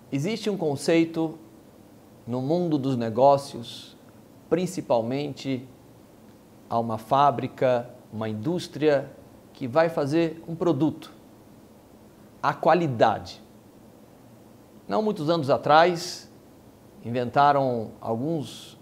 Existe um conceito no mundo dos negócios, principalmente a uma fábrica, uma indústria que vai fazer um produto, a qualidade. Não muitos anos atrás, inventaram alguns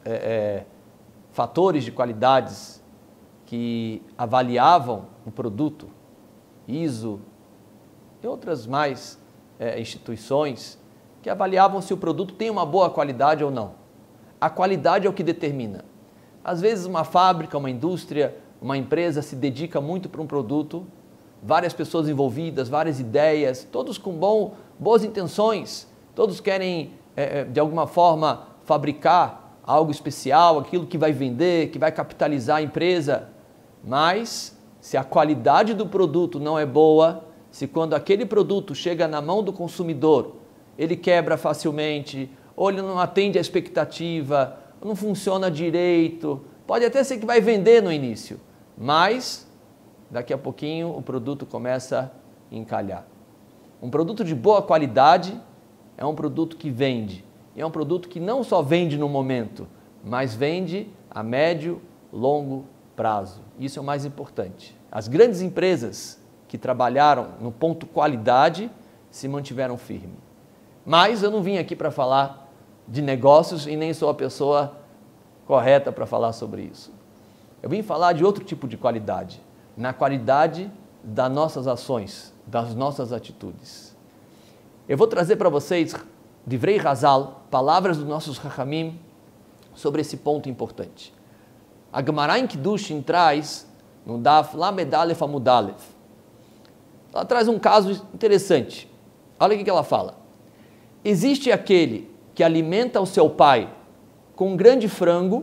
fatores de qualidades que avaliavam o produto, ISO e outras mais instituições que avaliavam se o produto tem uma boa qualidade ou não. A qualidade é o que determina. Às vezes uma fábrica, uma indústria, uma empresa se dedica muito para um produto, várias pessoas envolvidas, várias ideias, todos com boas intenções, todos querem de alguma forma fabricar algo especial, aquilo que vai vender, que vai capitalizar a empresa, mas se a qualidade do produto não é boa, se quando aquele produto chega na mão do consumidor, ele quebra facilmente, ou ele não atende à expectativa, não funciona direito, pode até ser que vai vender no início, mas daqui a pouquinho o produto começa a encalhar. Um produto de boa qualidade é um produto que vende, e é um produto que não só vende no momento, mas vende a médio, longo prazo. Isso é o mais importante. As grandes empresas que trabalharam no ponto qualidade se mantiveram firmes. Mas eu não vim aqui para falar de negócios e nem sou a pessoa correta para falar sobre isso. Eu vim falar de outro tipo de qualidade, na qualidade das nossas ações, das nossas atitudes. Eu vou trazer para vocês, Divrei Hazal, palavras dos nossos Chachamim sobre esse ponto importante. A Gemara em Kiddushin traz, no Daf Lamed Alef Amud Alef, ela traz um caso interessante. Olha o que ela fala. Existe aquele que alimenta o seu pai com um grande frango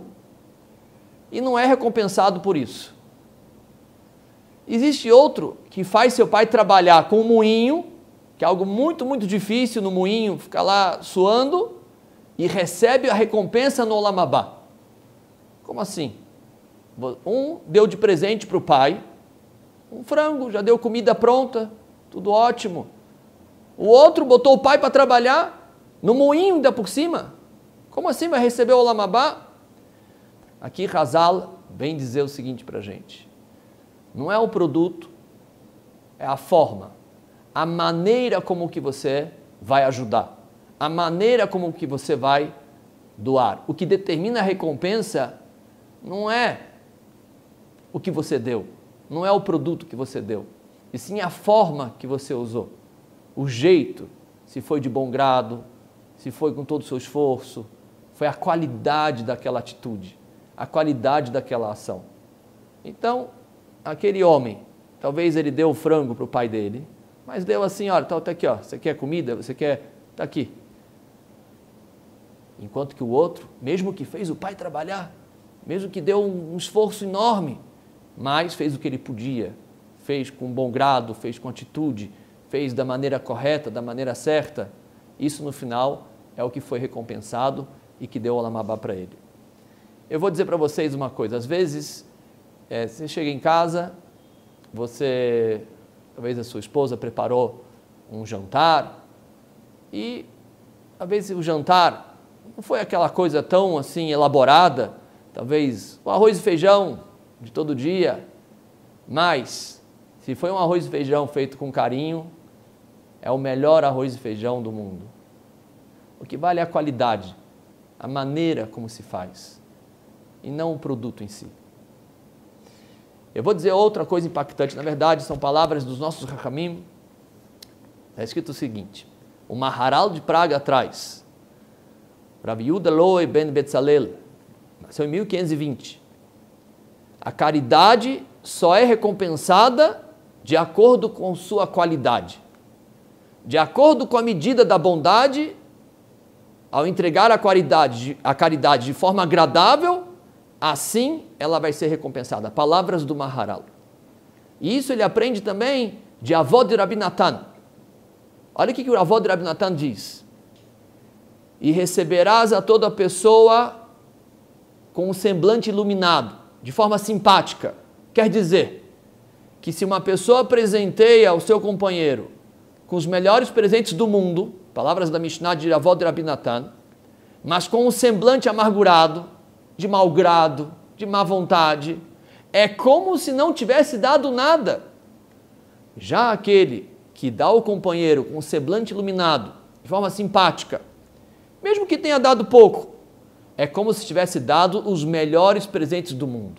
e não é recompensado por isso. Existe outro que faz seu pai trabalhar com um moinho, que é algo muito, muito difícil no moinho, ficar lá suando, e recebe a recompensa no Olam Abá. Como assim? Um deu de presente para o pai um frango, já deu comida pronta, tudo ótimo. O outro botou o pai para trabalhar no moinho ainda por cima. Como assim vai receber o Olam Abá? Aqui Hazal vem dizer o seguinte para a gente. Não é o produto, é a forma. A maneira como que você vai ajudar. A maneira como que você vai doar. O que determina a recompensa não é o que você deu. Não é o produto que você deu. E sim a forma que você usou. O jeito, se foi de bom grado, se foi com todo o seu esforço, foi a qualidade daquela atitude, a qualidade daquela ação. Então, aquele homem, talvez ele deu o frango para o pai dele, mas deu assim, olha, tá aqui, ó, você quer comida? Você quer? Tá aqui. Enquanto que o outro, mesmo que fez o pai trabalhar, mesmo que deu um esforço enorme, mas fez o que ele podia, fez com bom grado, fez com atitude, fez da maneira correta, da maneira certa, isso no final é o que foi recompensado e que deu o Olam Abá para ele. Eu vou dizer para vocês uma coisa, às vezes, você chega em casa, talvez a sua esposa preparou um jantar e, às vezes, o jantar não foi aquela coisa tão assim elaborada, talvez o arroz e feijão de todo dia, mas se foi um arroz e feijão feito com carinho, é o melhor arroz e feijão do mundo. O que vale é a qualidade, a maneira como se faz, e não o produto em si. Eu vou dizer outra coisa impactante, na verdade são palavras dos nossos Chachamim. Está escrito o seguinte, o Maharal de Praga traz, Rav Yehuda Loew ben Betzalel, nasceu em 1520, a caridade só é recompensada de acordo com sua qualidade. De acordo com a medida da bondade, ao entregar a caridade de forma agradável, assim ela vai ser recompensada. Palavras do Maharal. E isso ele aprende também de avó de Rabi Natan. Olha o que o avó de Rabi Natan diz. E receberás a toda pessoa com um semblante iluminado, de forma simpática. Quer dizer, que se uma pessoa presenteia ao seu companheiro com os melhores presentes do mundo, palavras da Mishnah de Avó de Rabi Natan, mas com um semblante amargurado, de mau grado, de má vontade, é como se não tivesse dado nada. Já aquele que dá ao companheiro com um semblante iluminado, de forma simpática, mesmo que tenha dado pouco, é como se tivesse dado os melhores presentes do mundo.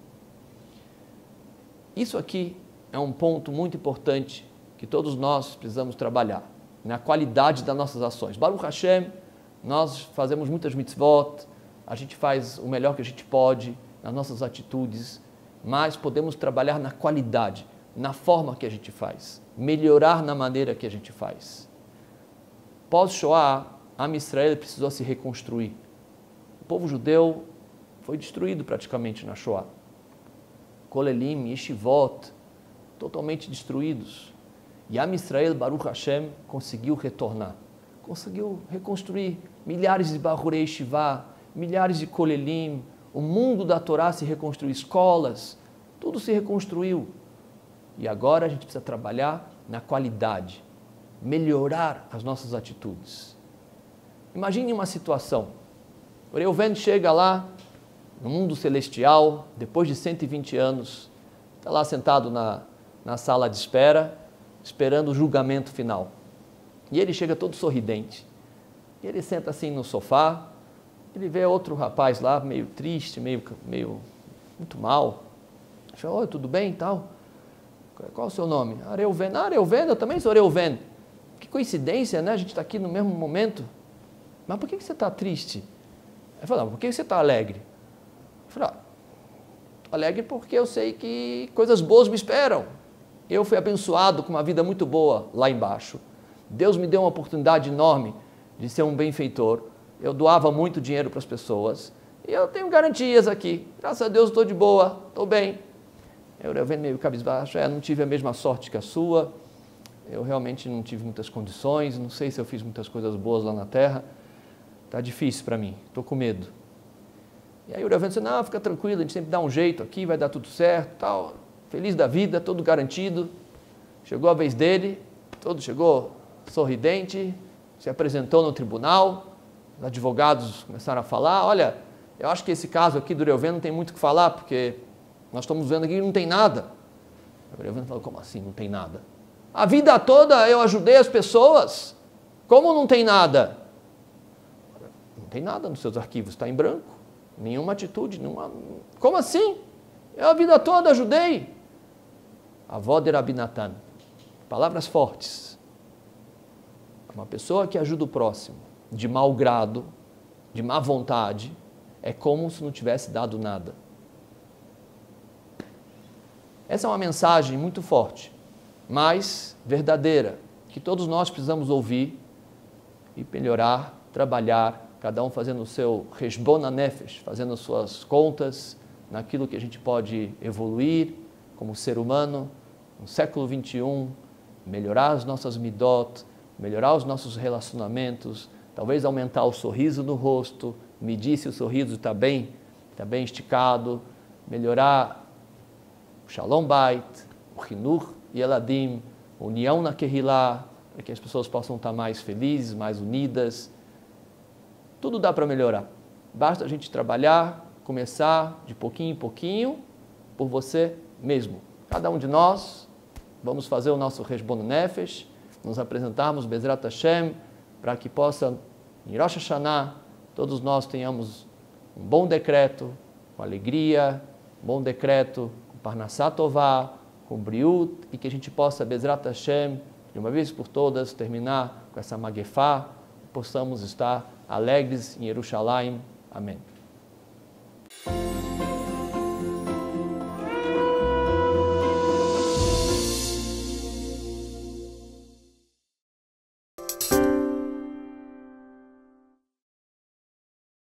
Isso aqui é um ponto muito importante que todos nós precisamos trabalhar, na qualidade das nossas ações. Baruch Hashem, nós fazemos muitas mitzvot, a gente faz o melhor que a gente pode nas nossas atitudes, mas podemos trabalhar na qualidade, na forma que a gente faz, melhorar na maneira que a gente faz. Pós-Shoah, Am Israel precisou se reconstruir. O povo judeu foi destruído praticamente na Shoah. Kolelim, Yeshivot, totalmente destruídos. E Am Israel, Baruch Hashem, conseguiu retornar, conseguiu reconstruir milhares de Bahurei Yeshivá, milhares de Kolelim, o mundo da Torá se reconstruiu, escolas, tudo se reconstruiu. E agora a gente precisa trabalhar na qualidade, melhorar as nossas atitudes. Imagine uma situação, o Reuven chega lá, no mundo celestial, depois de 120 anos, está lá sentado na sala de espera, esperando o julgamento final. E ele chega todo sorridente. E ele senta assim no sofá, ele vê outro rapaz lá, meio triste, meio muito mal. Ele fala, oi, tudo bem e tal? Qual é o seu nome? Reuven. Reuven, eu também sou Reuven. Que coincidência, né? A gente está aqui no mesmo momento. Mas por que você está triste? Ele falou, por que você está alegre? Eu falei, alegre porque eu sei que coisas boas me esperam. Eu fui abençoado com uma vida muito boa lá embaixo. Deus me deu uma oportunidade enorme de ser um benfeitor. Eu doava muito dinheiro para as pessoas. E eu tenho garantias aqui. Graças a Deus estou de boa, estou bem. Eu venho meio cabisbaixo, não tive a mesma sorte que a sua. Eu realmente não tive muitas condições. Não sei se eu fiz muitas coisas boas lá na terra. Está difícil para mim, estou com medo. E aí o Reuven disse, não, fica tranquilo, a gente sempre dá um jeito aqui, vai dar tudo certo, tal. Feliz da vida, todo garantido. Chegou a vez dele, todo chegou sorridente, se apresentou no tribunal, os advogados começaram a falar, olha, eu acho que esse caso aqui do Reuven não tem muito o que falar, porque nós estamos vendo aqui que não tem nada. O Reuven falou, como assim não tem nada? A vida toda eu ajudei as pessoas, como não tem nada? Não tem nada nos seus arquivos, está em branco, nenhuma atitude, nenhuma... Como assim? Eu a vida toda ajudei. Avó de Rabi Natan, palavras fortes. Uma pessoa que ajuda o próximo, de mau grado, de má vontade, é como se não tivesse dado nada. Essa é uma mensagem muito forte, mas verdadeira, que todos nós precisamos ouvir e melhorar, trabalhar, cada um fazendo o seu Heshbon HaNefesh, fazendo as suas contas naquilo que a gente pode evoluir como ser humano no século XXI, melhorar as nossas midot, melhorar os nossos relacionamentos, talvez aumentar o sorriso no rosto, medir se o sorriso está bem esticado, melhorar o Shalom Bait, o Hinur Yeladim, a união na Kehillah, para que as pessoas possam estar mais felizes, mais unidas. Tudo dá para melhorar. Basta a gente trabalhar, começar de pouquinho em pouquinho, por você mesmo. Cada um de nós, vamos fazer o nosso Heshbon HaNefesh, nos apresentarmos Bezrat Hashem, para que possa, em Rosh Hashanah, todos nós tenhamos um bom decreto, com alegria, um bom decreto, com Parnassá Tová, com Briut, e que a gente possa, Bezrat Hashem, de uma vez por todas, terminar com essa Magefá, possamos estar alegres em Jerusalém. Amém.